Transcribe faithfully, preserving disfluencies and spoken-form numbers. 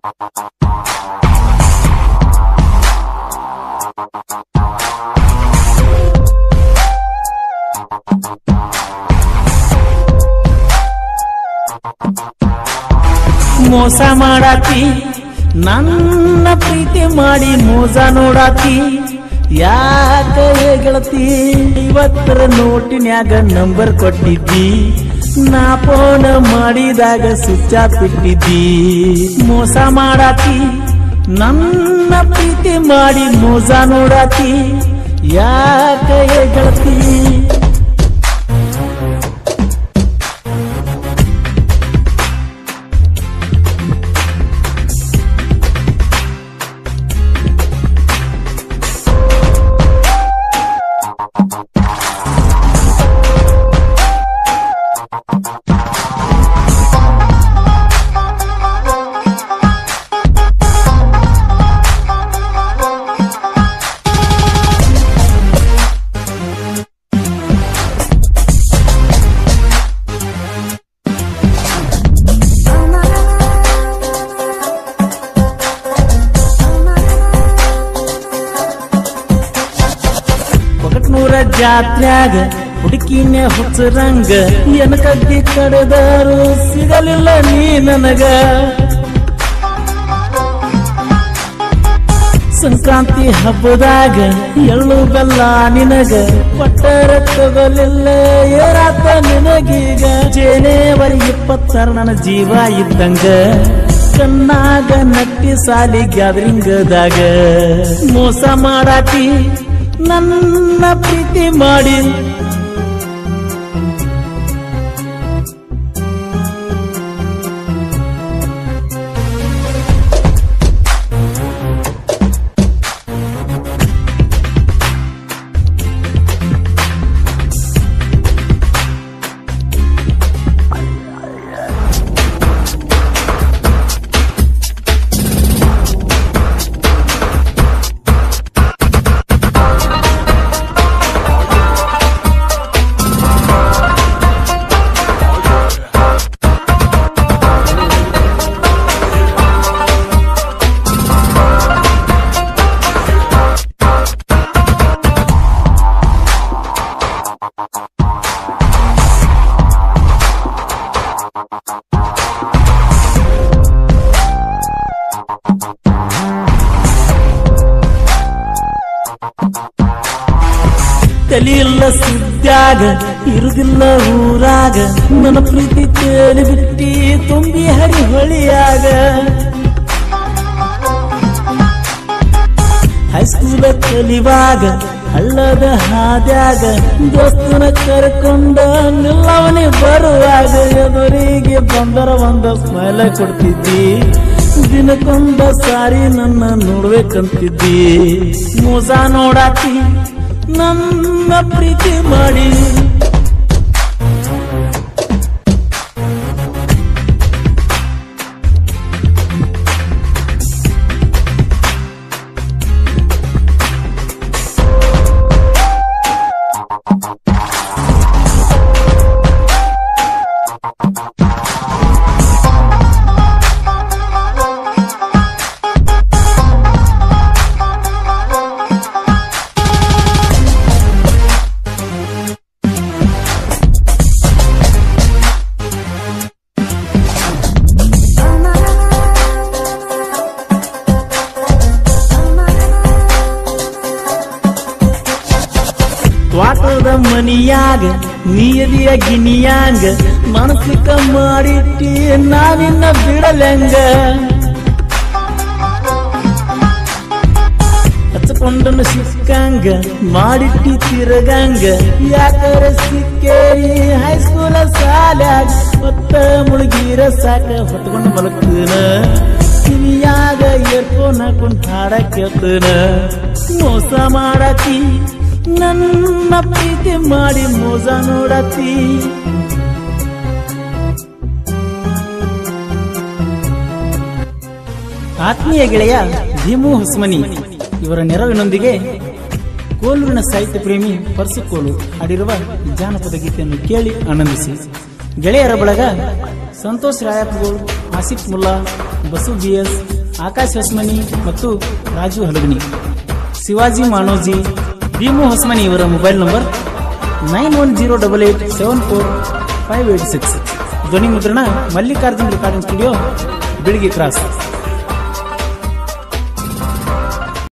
ಮೋಸ ಮಾಡಾತಿ ನನ್ನ ಪ್ರೀತಿ ಮಾಡಿ ಮೋಸ ನೋಡಾತಿ ಯಾಕ ಗೆಳತಿ ಇವತ್ತರ ನೋಟಿನ್ಯಾಗ ನಂಬರ್ ಕೊಟ್ಟಿದ್ದಿ ನಾ ಫೋನ್ ಮಾಡಿದಾಗ ಸ್ವಿಚ್ ಆಫ್ ಬಿಟ್ಟಿದ್ದಿ ಮೋಸ ಮಾಡಾತಿ ನನ್ನ ಪ್ರೀತಿ ಮಾಡಿ ಮೋಸ ನೋಡಾತಿ ಯಾಕ ಗೆಳತಿ ಜಾತ್ರ್ಯಾಗ ಹುಡುಕಿನ ಹುಚ್ಚರಂಗ ಎನ ಕದ್ದಿ ಕಡೆದಾರು ಸಿಗಲಿಲ್ಲ ನೀ ನನಗ ಸಂಕ್ರಾಂತಿ ಹಬ್ಬದಾಗ ಎಳ್ಳು ಬೆಲ್ಲ ನಿನಗ ಪಟ್ಟರ ತಗೋಲಿಲ್ಲ ಏರಾತ ನಿನಗೀಗ ಜನವರಿ ಇಪ್ಪತ್ತಾರ ನನ್ನ ಜೀವ ಇದ್ದಂಗ ಕಣ್ಣಾಗ ನಟ್ಟಿ ಸಾಲಿ ಗ್ಯಾದರಿಂಗದಾಗ ಮೋಸ ಮಾಡಾತಿ ನನ್ನ ಪ್ರೀತಿ ಮಾಡಿ ತಲಿಯಿಲ್ಲ ಸುದ್ದ್ಯಾಗ ಇರುದಿಲ್ಲ ಊರಾಗ ನನ್ನ ಪ್ರೀತಿ ತೇಲಿ ಬಿಟ್ಟಿ ತುಂಬಿ ಹರಿ ಹೊಳಿಯಾಗ ಹೈಸ್ಕೂಲ ಕಲಿವಾಗ ಹಳ್ಳದ ಹಾದ್ಯಾಗ ದೋಸ್ತನ ಕರ್ಕೊಂಡ ನಿಲ್ಲವನೇ ಬರುವಾಗ ಎದುರಿಗೆ ಬಂದರ ಒಂದ ಸ್ಮೈಲ ಕೊಡ್ತಿದ್ದಿ ದಿನಕ್ಕೊಂದ ಸಾರಿ ನನ್ನ ನೋಡ್ಬೇಕಂತಿದ್ದಿ ಮೋಸ ನೋಡಾತಿ ನನ್ನ ಪ್ರೀತಿ ಮಾಡಿ ತ್ವಾಟದ ಮನಿಯಾಗ ನೀರಿಯ ಗಿನಿಯಾಂಗ ಮನಸ್ಸಿಕ ಮಾಡಿಟ್ಟಿ ನಾನಿನ್ನ ಬಿಡಲೆಂಗ ಹಚ್ಕೊಂಡನು ಸಿಕ್ಕಂಗ ಮಾಡಿಟ್ಟಿ ತಿರಗಂಗ ಯಾಕರ ಸಿಕ್ಕೇರಿ ಹೈಸ್ಕೂಲ ಸಾಲ್ಯಾಗ ಹೊತ್ತ ಮುಳುಗಿರ ಸಾಕ ಹೊತ್ಕೊಂಡು ಮಲಗ್ತನ ಕಿವಿಯಾಗ ಏರ್ಫೋನ್ ಹಾಕೊಂಡ್ ಹಾಡ ಕೇಳ್ತನ ಮೋಸ ಮಾಡಾತಿ ನನ್ನ ಪ್ರೀತಿ ಮಾಡಿ ಮೋಸ ನೋಡತಿ ಆತ್ಮೀಯ ಗೆಳೆಯ ಭೀಮು ಹೊಸಮನಿ ಇವರ ನೆರವಿನೊಂದಿಗೆ ಕೋಲೂರಿನ ಸಾಹಿತ್ಯ ಪ್ರೇಮಿ ಪರ್ಸುಕೋಲು ಹಾಡಿರುವ ಜಾನಪದ ಗೀತೆಯನ್ನು ಕೇಳಿ ಆನಂದಿಸಿ. ಗೆಳೆಯರ ಬಳಗ ಸಂತೋಷ್ ರಾಯಪ್ಗೋಳ್, ಆಸಿಫ್ ಮುಲ್ಲಾ, ಬಸು ಬಿಎಸ್, ಆಕಾಶ್ ಹೊಸ್ಮನಿ ಮತ್ತು ರಾಜು ಹಲಗನಿ. ಶಿವಾಜಿ ಮಾನೋಜಿ, ಭೀಮು ಹೊಸ್ಮನಿ ಇವರ mobile number nine one zero double eight seven four five eight six. ಧ್ವನಿ ಮುದ್ರಣ Mallikarjun recording studio, Biligi cross.